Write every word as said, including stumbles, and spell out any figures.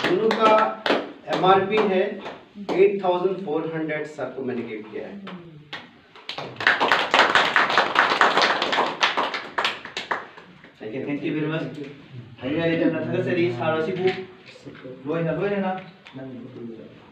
दोनों का एमआरपी है eight thousand four hundred, sir को मैंने गिफ्ट किया है। Thank you very much. Hariyali Jannat का सरी सारा सी बुक लोई ना लोई ना